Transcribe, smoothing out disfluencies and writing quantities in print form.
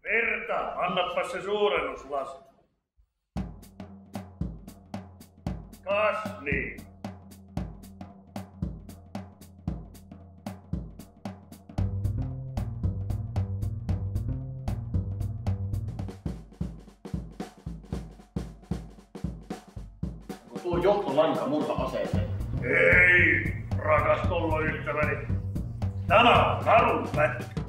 Verta, annappa se suurennuslasi. Kas niin. Onko tuo johtolanka murha-aseeseen? Ei, rakas kolloystäväni. Tämä on narun pätkä.